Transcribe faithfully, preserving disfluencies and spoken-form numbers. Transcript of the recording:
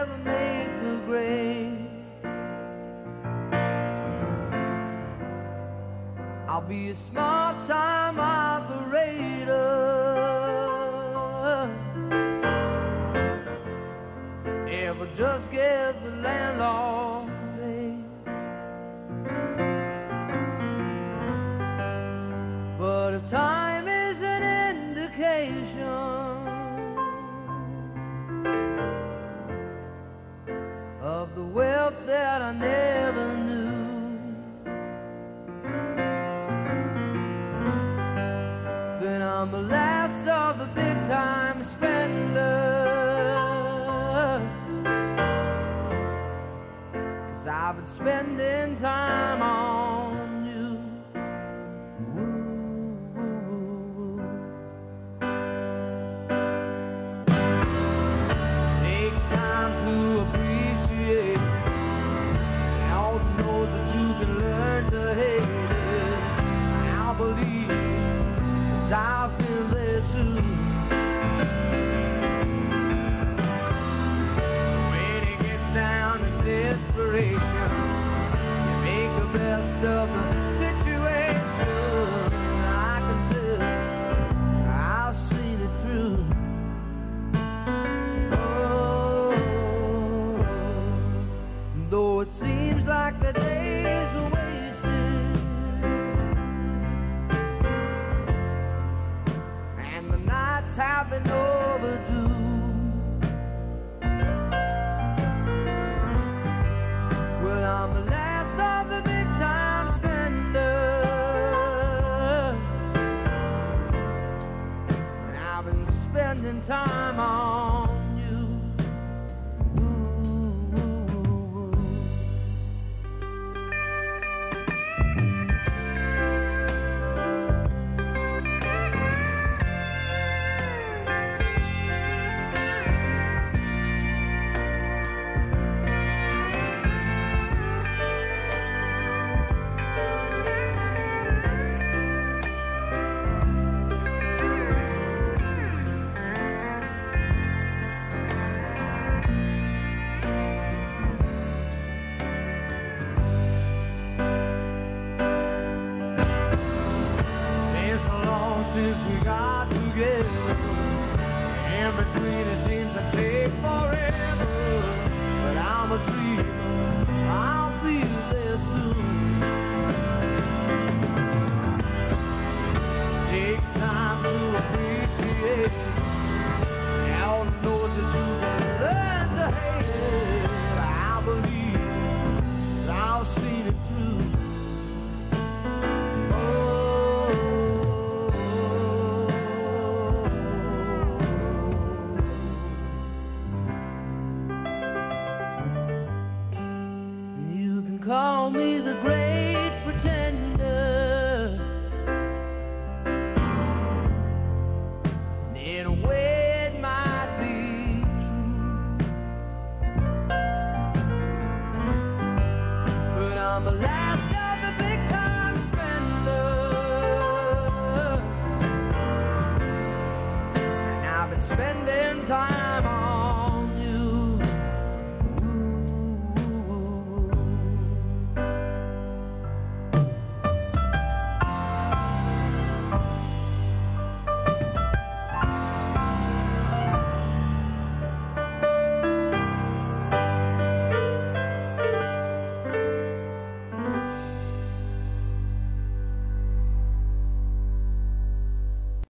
ever make the grade. I'll be a small-time operator, if I just get the landlord paid. But if time is an indication of the wealth that I never knew, then I'm the last of the big-time spenders, 'cause I've been spending time on you. Takes time to appreciate, all knows that you can learn to hate it. I believe, I've been there too. When it gets down to desperation, you make the best of the situation. I can tell, I've seen it through. Oh, though it seems like the days are wasted, have been overdue. Well, I'm the last of the big-time spenders, and I've been spending time on you. Since we got together, in between it seems to take forever. But I'm a dreamer, I'll be there soon. Takes time to appreciate, all knows that you can learn to hate it. I believe that I've seen it through. Call me the great pretender, and in a way it might be true, but I'm the last of the big-time spenders, and I've been spending time